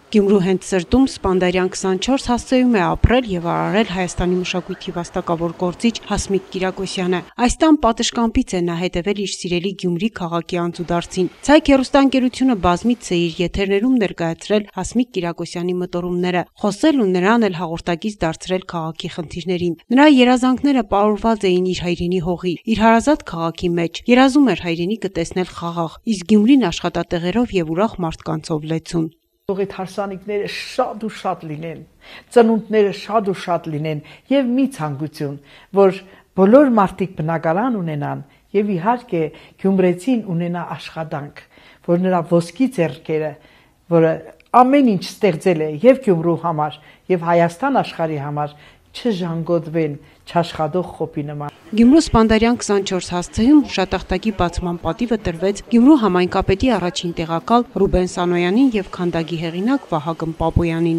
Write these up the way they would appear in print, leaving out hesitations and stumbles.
Գյումրու հենց սրտում Սպանդարյան 24 հասցեում է ապրել եւ արարել Հայաստանի մշակույթի վաստակավոր գործիչ Հասմիկ Կիրակոսյանը։ Այս տան պատշգամբից է նա հետևել իր սիրելի Գյումրի քաղաքի անցուդարձին։ Ցայք հեռուստաընկերությունը բազմիցս է իր եթերներում ներկայացրել Հասմիկ Կիրակոսյանի մտորումները, խոսել ու նրան էլ հաղորդակից դարձրել քաղաքի խնդիրներին։ Նրա երազանքները պարուրված էին իր հայրենի հողի, իր հարազատ քաղաքի մեջ։ Երազում էր հայրենիքը տեսնել խաղաղ, իսկ Գյումրին աշխատատեղերով եւ ուրախ մարդկանցով լեցուն։ Այդ հարսանիքները շատ ու շատ լինեն, ծնունդները շատ ու շատ լինեն եւ մի ցանկություն, որ բոլոր մարդիկ բնակարան ունենան եւ իհարկե գյումրեցին ունենա աշխատանք, որ նրա ոսկի ձեռքերը, որը ամեն ինչ ստեղծել է եւ Գյումրու համար եւ Հայաստան աշխարհի համար, չժանգոտվեն չաշխատող խոպի նման։ Գյումրու Սպանդարյան 24 հասցեում հուշատախտակի բացման պատիվը տրվեց Գյումրու համայնքապետի առաջին տեղակալ Ռուբեն Սանոյանին եւ քանդակի հեղինակ Վահագն Պապոյանին։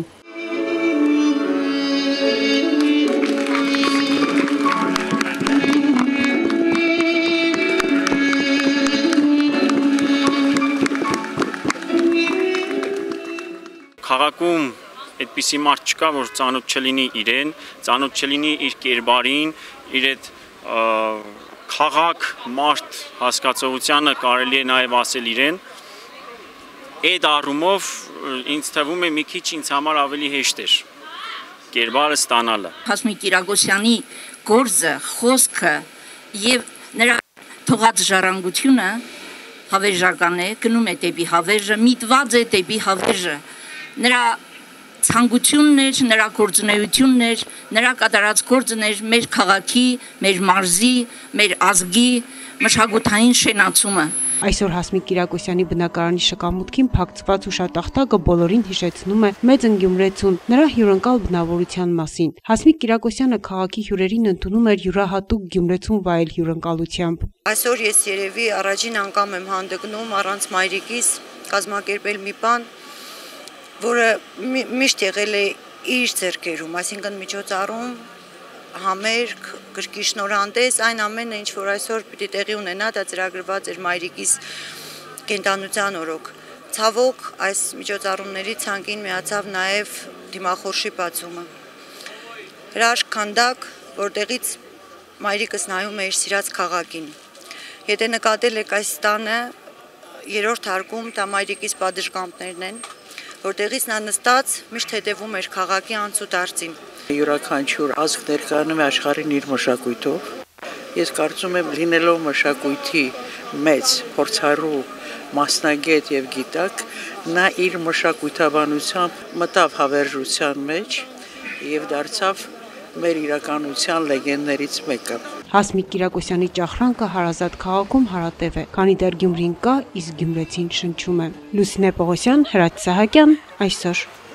Քաղաքում այդպիսի մարդ չկա, որ ծանոթ չլինի իրեն, ծանոթ չլինի իր կերպարին, իր այդ քաղաք մարդ հասկացողությանը կարելի է նաև ասել իրեն։ Այդ առումով ինձ թվում է մի քիչ ինձ համար ավելի հեշտ էր կերպարը ստանալը։ Հասմիկ Կիրակոսյանի գործը, խոսքը եւ նրա թողած ժառանգությունը հավերժական է, գնում է դեպի հավերժը, միտված է դեպի հավերժը։ Նրա ցանկությունն էր, նրա գործունեությունն էր, նրա կատարած գործն էր մեր քաղաքի, մեր մարզի, մեր ազգի մշակութային շենացումը։ Այսօր Հասմիկ Կիրակոսյանի բնակարանի շքամուտքին փակցված հուշատախտակը բոլորին հիշեցնում է մեծ գյումրեցուն, նրա հյուրընկալ բնավորության մասին։ Հասմիկ Կիրակոսյանը քաղաքի հյուրերին ընդունում էր յուրահատուկ գյումրեցուն վայել հյուրընկալությամբ։ Այսօր ես երևի առաջին անգամ եմ հանդգնում առանց մայրիկիս կազմակերպել մի բան, որը միշտ եղել է իր ձեռքերում, այսինքն միջոցառում, համերգ, գրքի շնորհանդես, այն ամենը, ինչ որ այսօր պիտի տեղի ունենա, դա ծրագրված էր մայրիկիս կենդանության օրոք։ Ցավոք, այս միջոցառումների ցանկին միացավ նաև դիմախորշի բացումը։ Հրաշք քանդակ, որտեղից մայրիկս նայում է իր սիրած քաղաքին։ Եթե նկատել եք այս տանը, երրորդ հարկում դա մայրիկիս պատշգամբներն են, որտեղից նա նստած միշտ հետևում էր քաղաքի անցուդարձին։ Յուրաքանչյուր ազգ ներկայանում է աշխարհին իր մշակույթով։ Ես կարծում եմ, լինելով մշակույթի մեծ փորձառու մասնագետ եւ գիտակ, նա իր մշակութաբանությամբ մտավ հավերժության մեջ եւ դարձավ մեր իրականության լեգենդներից մեկը։ Հասմիկ Կիրակոսյանի ճախրանքը հարազատ քաղաքում հարատև է, քանի դեռ Գյումրին կա, իսկ գյումրեցին շնչում է։ Լուսինե Պողոսյան, Հրաչ Սահակյան, այսօր։